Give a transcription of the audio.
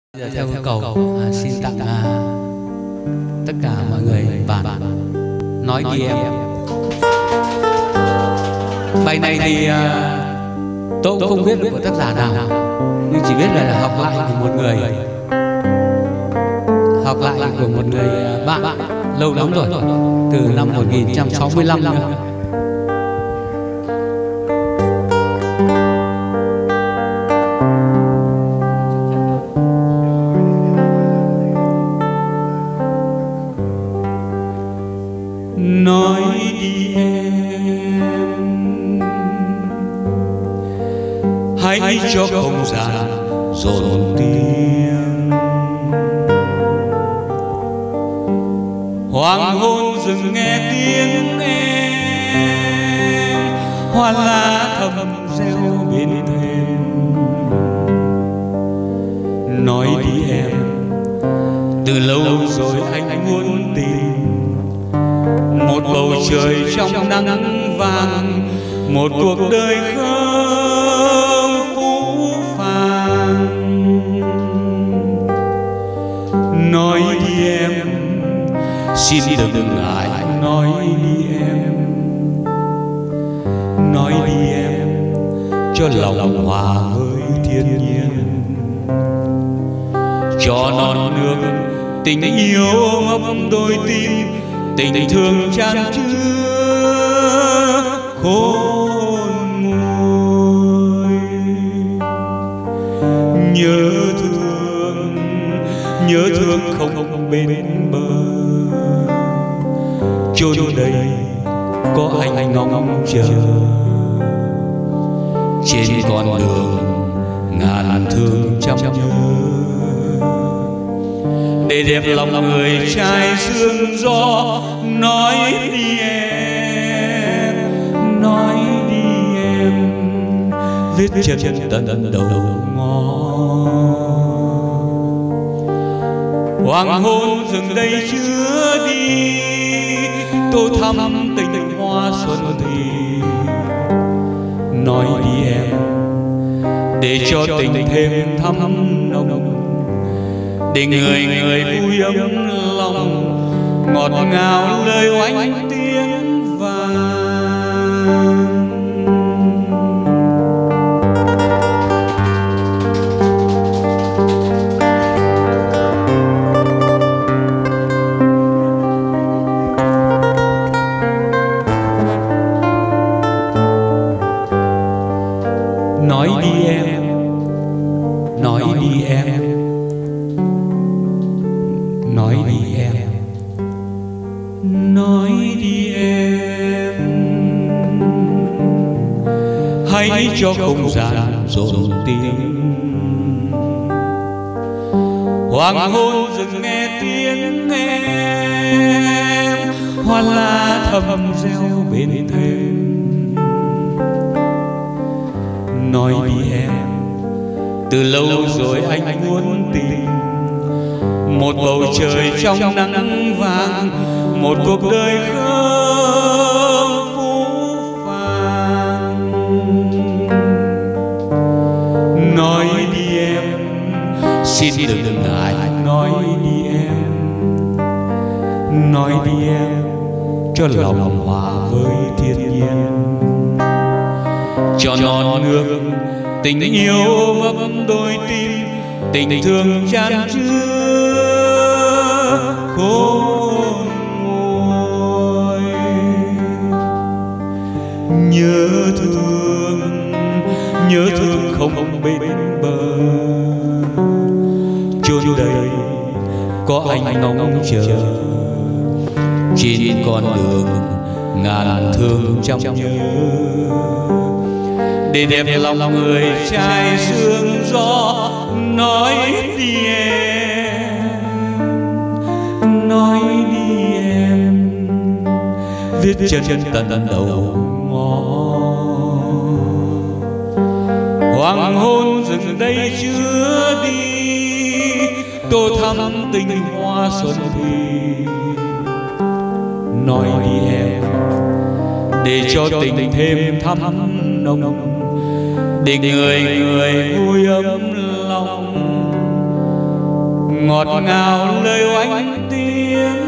Giờ theo yêu cầu xin tặng tất cả mọi người bản Nói Đi Em. Bài này thì tôi cũng không biết của tác giả nào, nhưng chỉ biết là học lại của một người, học lại của một người bạn lâu lắm rồi, từ năm 1965 nữa. Nói đi em, hãy cho không gian dồn tiếng. Hoàng hôn dừng nghe tiếng em, hoa lá thầm reo bên thềm. Nói đi em, từ lâu rồi anh muốn tìm một bầu trời trong nắng vàng, một cuộc đời không phũ phàng. Nói đi em, xin đừng ngại nói đi em. Nói đi em, cho lòng hòa với thiên nhiên, cho non nước tình yêu ngập đôi tim, tình thương chan chứa khôn nguôi. Nhớ thương không bên bờ, chôn đây có anh ngóng chờ. Trên con đường ngàn thương trăm nhớ, để đẹp lòng người trai sương gió. Nói đi em, nói đi em, vết chân tận đầu ngõ. Hoàng hôn dừng đây chưa đi, tô thắm tình hoa xuân thì. Nói đi em, để cho tình thêm thắm nồng, để người vui ấm lòng, ngọt ngào lời oánh tiếng vàng. Nói đi em, nói đi em, nói đi em, nói đi em, hãy cho không gian dồn tiếng. Hoàng hôn dừng nghe tiếng em, hoa lá thầm reo bên thềm. Nói đi em, từ lâu rồi anh muốn tìm một bầu trời trong nắng vàng, một cuộc đời không phũ phàng. Nói đi em, xin đừng ngại nói đi em. Nói đi em, cho lòng hòa với thiên nhiên, cho non nước tình yêu ngập đôi tim, tình thương chan chứa khôn nguôi. Nhớ thương không bên bờ, chôn đây có anh ngóng chờ. Trên con đường ngàn thương trong nhớ, để đẹp lòng người trai sương gió. Nói đi em, nói đi em, vết chân tận đầu ngõ. Hoàng hôn dừng đây chưa đi, tô thắm tình hoa xuân thì. Nói đi em, để cho tình thêm thắm nồng, để người vui ấm lòng, ngọt ngào lời oanh tiếng